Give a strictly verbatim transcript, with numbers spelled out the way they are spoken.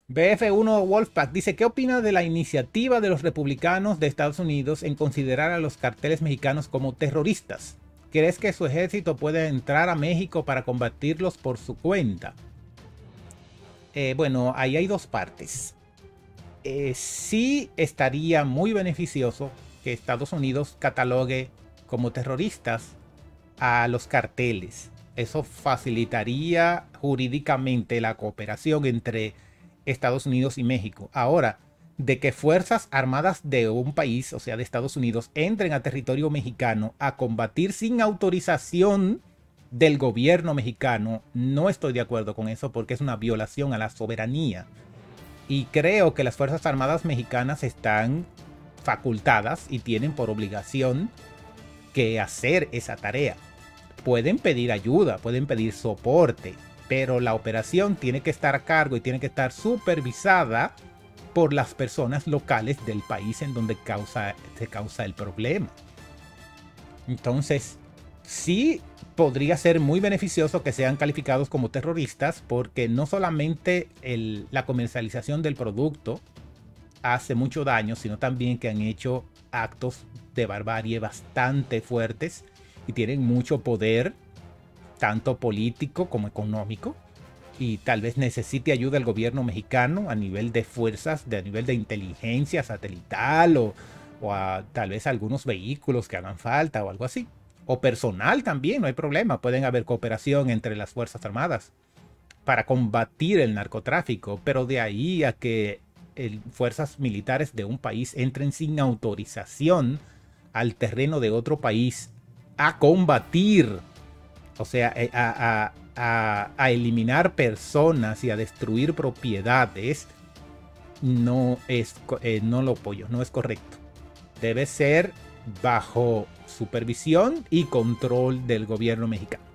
B F uno Wolfpack dice, ¿qué opina de la iniciativa de los republicanos de Estados Unidos en considerar a los carteles mexicanos como terroristas? ¿Crees que su ejército puede entrar a México para combatirlos por su cuenta? Eh, bueno, ahí hay dos partes. Eh, sí estaría muy beneficioso que Estados Unidos catalogue como terroristas a los carteles. Eso facilitaría jurídicamente la cooperación entre Estados Unidos y México. Ahora, de que fuerzas armadas de un país, o sea, de Estados Unidos, entren a territorio mexicano a combatir sin autorización del gobierno mexicano, no estoy de acuerdo con eso porque es una violación a la soberanía. Y creo que las Fuerzas Armadas mexicanas están facultadas y tienen por obligación que hacer esa tarea. Pueden pedir ayuda, pueden pedir soporte, pero la operación tiene que estar a cargo y tiene que estar supervisada por las personas locales del país en donde causa, se causa el problema. Entonces, sí podría ser muy beneficioso que sean calificados como terroristas porque no solamente el, la comercialización del producto hace mucho daño, sino también que han hecho actos de barbarie bastante fuertes y tienen mucho poder, tanto político como económico, y tal vez necesite ayuda el gobierno mexicano a nivel de fuerzas, de a nivel de inteligencia satelital o, o a, tal vez algunos vehículos que hagan falta o algo así. O personal también, no hay problema, pueden haber cooperación entre las Fuerzas Armadas para combatir el narcotráfico, pero de ahí a que el, fuerzas militares de un país entren sin autorización al terreno de otro país a combatir, o sea, eh, a, a, a, a eliminar personas y a destruir propiedades, no es, eh, no lo apoyo, no es correcto. Debe ser bajo supervisión y control del gobierno mexicano.